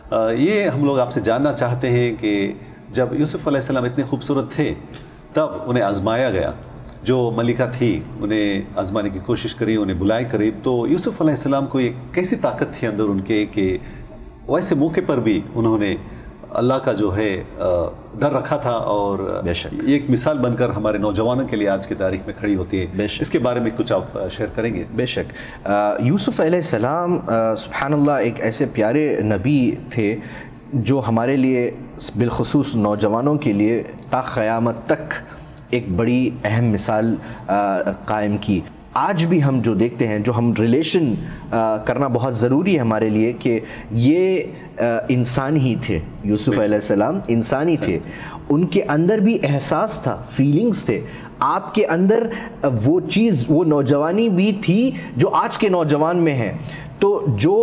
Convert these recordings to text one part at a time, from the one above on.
یہ ہم لوگ آپ سے جاننا چاہتے ہیں کہ جب یوسف علیہ السلام اتنے خوبصورت تھے تب انہیں آزمایا گیا، جو ملکہ تھی انہیں آزمانے کی کوشش کری، انہیں بلائے قریب، تو یوسف علیہ السلام کو ایک کیسی طاقت تھی اندر ان کے کہ ویسے موقع پر بھی انہوں نے اللہ کا جو ہے ڈر رکھا تھا، اور یہ ایک مثال بن کر ہمارے نوجوانوں کے لیے آج کی تاریخ میں کھڑی ہوتی ہے۔ اس کے بارے میں کچھ آپ شیئر کریں گے؟ بے شک یوسف علیہ السلام سبحان اللہ ایک ایسے پیارے نبی تھے جو ہمارے لیے بالخصوص نوجوانوں کے لیے تا قیامت تک ایک بڑی اہم مثال قائم کی۔ آج بھی ہم جو دیکھتے ہیں، جو ہم ریلیشن کرنا بہت ضروری ہے ہمارے لیے، کہ یہ انسان ہی تھے، یوسف علیہ السلام انسان ہی تھے، ان کے اندر بھی احساس تھا، فیلنگز تھے، آپ کے اندر وہ چیز، وہ نوجوانی بھی تھی جو آج کے نوجوان میں ہے۔ تو جو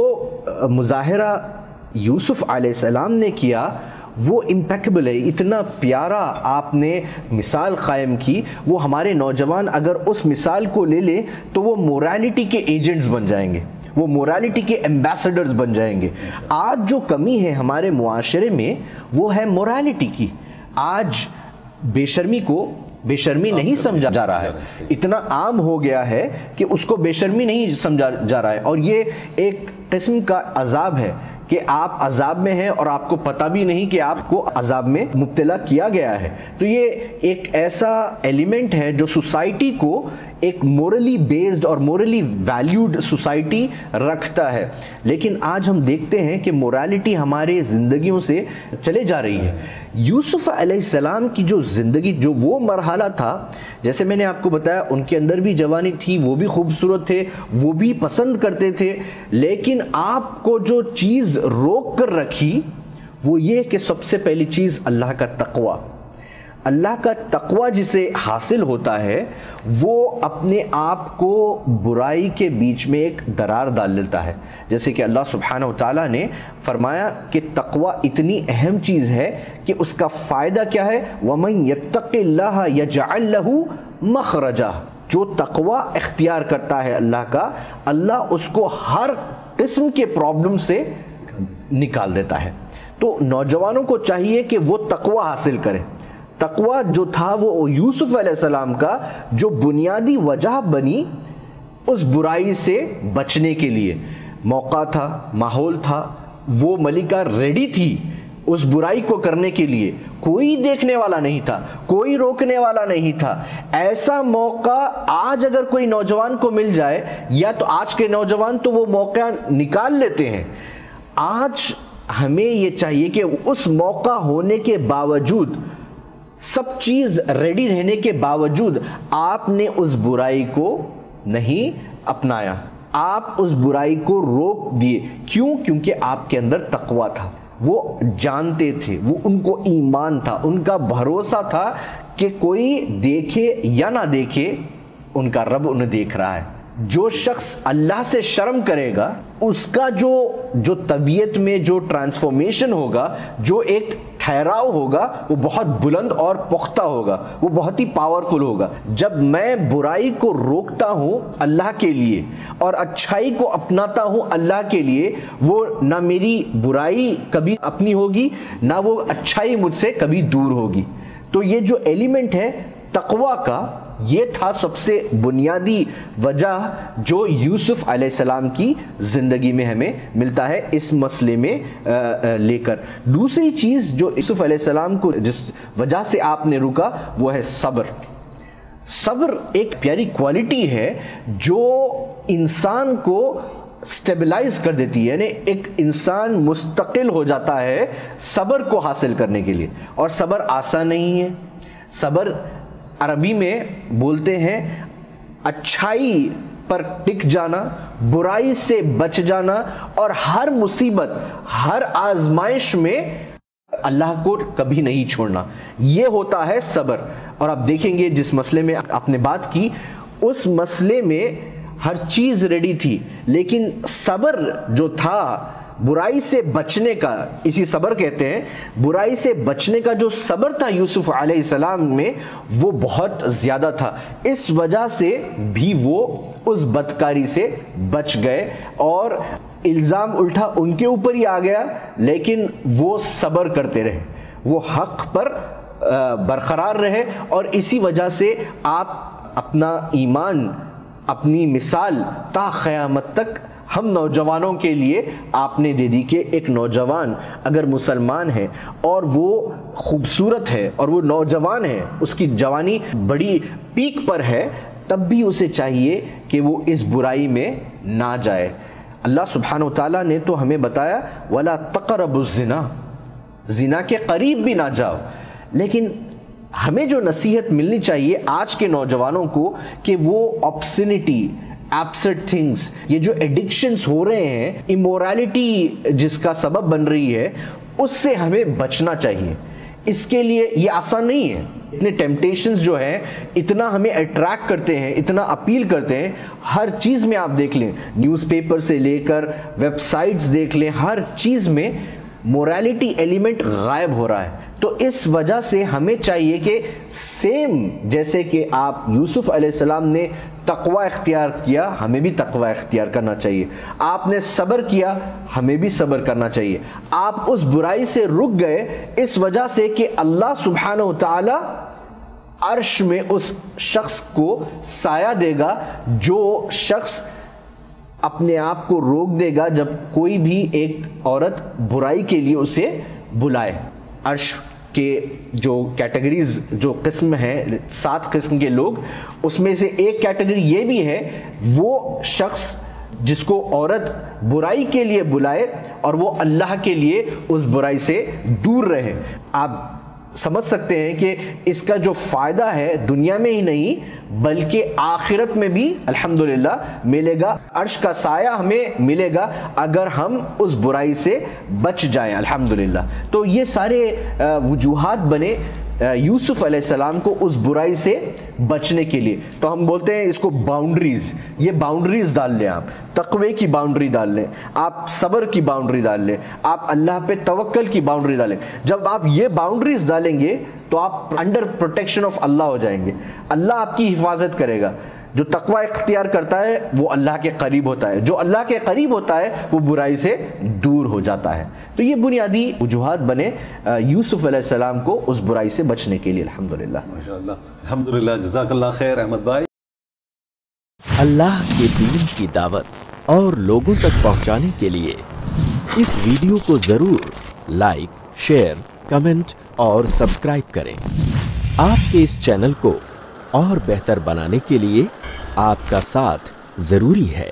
مظاہرہ یوسف علیہ السلام نے کیا وہ امپیکبل ہے، اتنا پیارا آپ نے مثال قائم کی، وہ ہمارے نوجوان اگر اس مثال کو لے لیں تو وہ مورالیٹی کے ایجنٹس بن جائیں گے، وہ مورالیٹی کے ایمبیسڈرز بن جائیں گے۔ آج جو کمی ہے ہمارے معاشرے میں وہ ہے مورالیٹی کی۔ آج بے شرمی کو بے شرمی نہیں سمجھا جا رہا ہے، اتنا عام ہو گیا ہے کہ اس کو بے شرمی نہیں سمجھا جا رہا ہے، اور یہ ایک قسم کا عذاب ہے کہ آپ عذاب میں ہیں اور آپ کو پتہ بھی نہیں کہ آپ کو عذاب میں مبتلا کیا گیا ہے۔ تو یہ ایک ایسا ایلیمنٹ ہے جو سوسائٹی کو ایک مورلی بیسڈ اور مورلی ویلیوڈ سوسائٹی رکھتا ہے، لیکن آج ہم دیکھتے ہیں کہ مورالیٹی ہمارے زندگیوں سے چلے جا رہی ہے۔ یوسف علیہ السلام کی جو زندگی، جو وہ مرحلہ تھا، جیسے میں نے آپ کو بتایا ان کے اندر بھی جوانی تھی، وہ بھی خوبصورت تھے، وہ بھی پسند کرتے تھے، لیکن آپ کو جو چیز روک کر رکھی وہ یہ کہ سب سے پہلی چیز اللہ کا تقوی۔ اللہ کا تقوی جسے حاصل ہوتا ہے وہ اپنے آپ کو برائی کے بیچ میں ایک درار ڈال لیتا ہے، جیسے کہ اللہ سبحانہ و تعالیٰ نے فرمایا کہ تقوی اتنی اہم چیز ہے کہ اس کا فائدہ کیا ہے، وَمَن يَتَّقِ اللَّهَ يَجْعَلْ لَهُ مَخْرَجًا، جو تقوی اختیار کرتا ہے اللہ کا، اللہ اس کو ہر قسم کے پرابلم سے نکال دیتا ہے۔ تو نوجوانوں کو چاہیے کہ وہ تقوی حاصل کریں۔ تقوی جو تھا وہ یوسف علیہ السلام کا جو بنیادی وجہ بنی اس برائی سے بچنے کے لیے، موقع تھا، ماحول تھا، وہ ملکہ ریڈی تھی اس برائی کو کرنے کے لیے، کوئی دیکھنے والا نہیں تھا، کوئی روکنے والا نہیں تھا۔ ایسا موقع آج اگر کوئی نوجوان کو مل جائے، یا تو آج کے نوجوان تو وہ موقع نکال لیتے ہیں، آج ہمیں یہ چاہیے کہ اس موقع ہونے کے باوجود، سب چیز ریڈی رہنے کے باوجود آپ نے اس برائی کو نہیں اپنایا، آپ اس برائی کو روک دیے۔ کیوں؟ کیونکہ آپ کے اندر تقوی تھا، وہ جانتے تھے، وہ ان کو ایمان تھا، ان کا بھروسہ تھا کہ کوئی دیکھے یا نہ دیکھے ان کا رب انہیں دیکھ رہا ہے۔ جو شخص اللہ سے شرم کرے گا اس کا جو طبیعت میں جو ٹرانسفارمیشن ہوگا، جو ایک ٹھہراؤ ہوگا، وہ بہت بلند اور پختہ ہوگا، وہ بہت ہی پاورفل ہوگا۔ جب میں برائی کو روکتا ہوں اللہ کے لیے اور اچھائی کو اپناتا ہوں اللہ کے لیے، وہ نہ میری برائی کبھی اپنی ہوگی، نہ وہ اچھائی مجھ سے کبھی دور ہوگی۔ تو یہ جو ایلیمنٹ ہے تقوی کا، یہ تھا سب سے بنیادی وجہ جو یوسف علیہ السلام کی زندگی میں ہمیں ملتا ہے اس مسئلے میں لے کر۔ دوسری چیز جو یوسف علیہ السلام کو جس وجہ سے آپ نے روکا وہ ہے صبر۔ صبر ایک پیاری کوالٹی ہے جو انسان کو سٹیبلائز کر دیتی ہے، یعنی ایک انسان مستقل ہو جاتا ہے صبر کو حاصل کرنے کے لیے، اور صبر آسان نہیں ہے۔ صبر عربی میں بولتے ہیں اچھائی پر ٹک جانا، برائی سے بچ جانا، اور ہر مصیبت، ہر آزمائش میں اللہ کو کبھی نہیں چھوڑنا، یہ ہوتا ہے صبر۔ اور آپ دیکھیں گے جس مسئلے میں آپ نے بات کی، اس مسئلے میں ہر چیز ریڈی تھی، لیکن صبر جو تھا برائی سے بچنے کا، اسی صبر کہتے ہیں، برائی سے بچنے کا جو صبر تھا یوسف علیہ السلام میں وہ بہت زیادہ تھا، اس وجہ سے بھی وہ اس بدکاری سے بچ گئے، اور الزام الٹا ان کے اوپر ہی آ گیا، لیکن وہ صبر کرتے رہے، وہ حق پر برقرار رہے، اور اسی وجہ سے آپ اپنا ایمان، اپنی مثال تا قیامت تک ہم نوجوانوں کے لیے آپ نے دے دی کہ ایک نوجوان اگر مسلمان ہے اور وہ خوبصورت ہے اور وہ نوجوان ہے، اس کی جوانی بڑی پیک پر ہے، تب بھی اسے چاہیے کہ وہ اس برائی میں نہ جائے۔ اللہ سبحانہ وتعالیٰ نے تو ہمیں بتایا وَلَا تَقْرَبُوا الزِّنَا، زنا کے قریب بھی نہ جاؤ، لیکن ہمیں جو نصیحت ملنی چاہیے آج کے نوجوانوں کو کہ وہ آبسینٹی، ایبسرڈ تھنگس، یہ جو ایڈکشنز ہو رہے ہیں، امورالٹی جس کا سبب بن رہی ہے، اس سے ہمیں بچنا چاہیے۔ اس کے لیے یہ آسان نہیں ہے، اتنے ٹیمپٹیشنز جو ہیں اتنا ہمیں اٹریکٹ کرتے ہیں، اتنا اپیل کرتے ہیں، ہر چیز میں آپ دیکھ لیں، نیوز پیپر سے لے کر ویب سائٹس دیکھ لیں، ہر چیز میں مورالٹی ایلیمنٹ غائب ہو رہا ہے۔ تو اس وجہ سے ہمیں چاہیے کہ سیم جیسے کہ آپ یوسف علیہ السلام نے تقوی اختیار کیا، ہمیں بھی تقوی اختیار کرنا چاہیے۔ آپ نے صبر کیا، ہمیں بھی صبر کرنا چاہیے۔ آپ اس برائی سے رک گئے اس وجہ سے کہ اللہ سبحانہ وتعالی عرش میں اس شخص کو سایہ دے گا، جو شخص اپنے آپ کو روک دے گا جب کوئی بھی ایک عورت برائی کے لیے اسے بلائے۔ عرش کے جو کیٹیگریز، جو قسم ہیں، 7 قسم کے لوگ، اس میں سے ایک کیٹیگری یہ بھی ہے، وہ شخص جس کو عورت برائی کے لیے بلائے اور وہ اللہ کے لیے اس برائی سے دور رہے۔ آپ سمجھ سکتے ہیں کہ اس کا جو فائدہ ہے دنیا میں ہی نہیں بلکہ آخرت میں بھی الحمدللہ ملے گا۔ عرش کا سایہ ہمیں ملے گا اگر ہم اس برائی سے بچ جائیں الحمدللہ۔ تو یہ سارے وجوہات بنے یوسف علیہ السلام کو اس برائی سے بچنے کے لیے۔ تو ہم بولتے ہیں اس کو باؤنڈریز، یہ باؤنڈریز ڈال لیں، آپ تقوی کی باؤنڈری ڈال لیں، آپ صبر کی باؤنڈری ڈال لیں، آپ اللہ پہ توکل کی باؤنڈری ڈالیں۔ جب آپ یہ باؤنڈریز ڈالیں گے تو آپ انڈر پروٹیکشن آف اللہ ہو جائیں گے، اللہ آپ کی حفاظت کرے گا۔ جو تقوی اختیار کرتا ہے وہ اللہ کے قریب ہوتا ہے، جو اللہ کے قریب ہوتا ہے وہ برائی سے دور ہو جاتا ہے۔ تو یہ بنیادی وجوہات بنے یوسف علیہ السلام کو اس برائی سے بچنے کے لیے الحمدللہ۔ ماشاءاللہ، الحمدللہ، جزاک اللہ خیر احمد بھائی۔ اللہ کے دین کی دعوت اور لوگوں تک پہنچانے کے لیے اس ویڈیو کو ضرور لائک، شیئر، کمنٹ اور سبسکرائب کریں۔ آپ کے اس چینل کو اور بہتر بنانے کے لیے آپ کا ساتھ ضروری ہے۔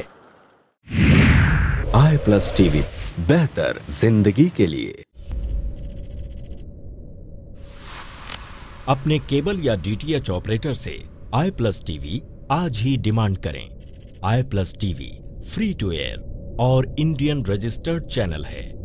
i+TV، بہتر زندگی کے لیے۔ اپنے کیبل یا DTH آپریٹر سے i+TV آج ہی ڈیمانڈ کریں۔ i+TV فری ٹو ایئر اور انڈین رجسٹرڈ چینل ہے۔